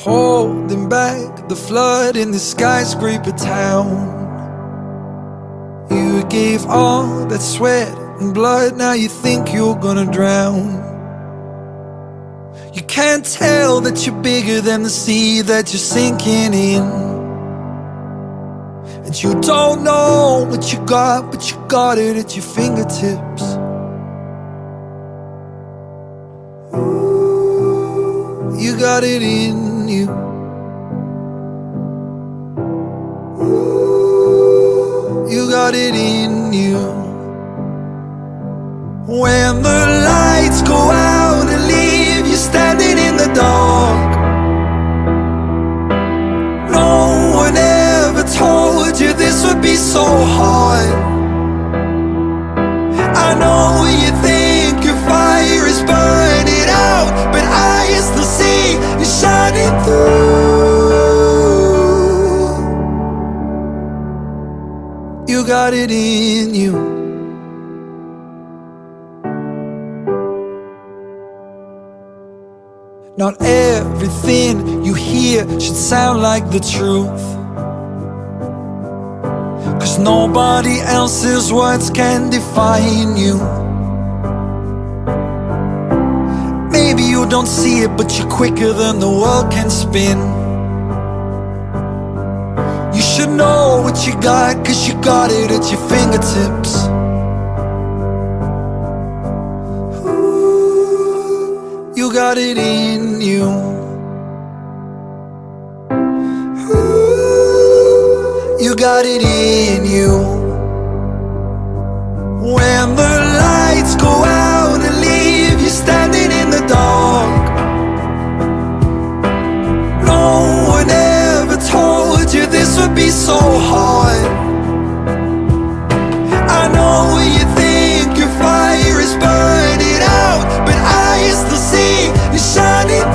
holding back the flood in this skyscraper town. You gave all that sweat and blood, now you think you're gonna drown. You can't tell that you're bigger than the sea that you're sinking in. And you don't know what you got, but you got it at your fingertips. Ooh, you got it in you. Ooh, you got it in you. When the lights go out and leave you standing in the dark, no one ever told you this would be so hard. I know you think your fire is burning out, but I still see you shining through. You got it in you. Not everything you hear should sound like the truth, 'cause nobody else's words can define you. Maybe you don't see it, but you're quicker than the world can spin. You should know what you got, 'cause you got it at your fingertips. You got it in you. Ooh, you got it in you. When the lights go out and leave you standing in the dark, no one ever told you this would be so hard. I know you think your fire is burning out, but I still see you shining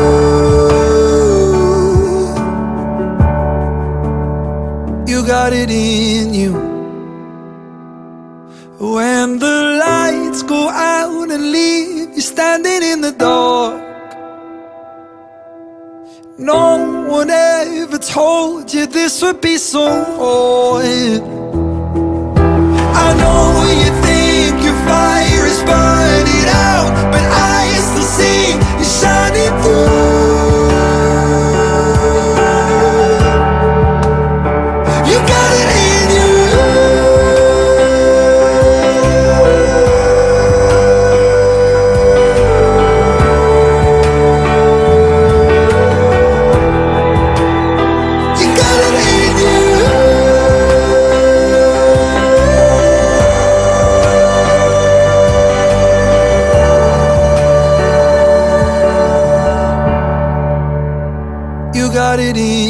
through. You got it in you. When the lights go out and leave you standing in the dark, no one ever told you this would be so hard. I know you think your fire is burning out, but I still see you shining through. You got it in you. You got it in you. You got it in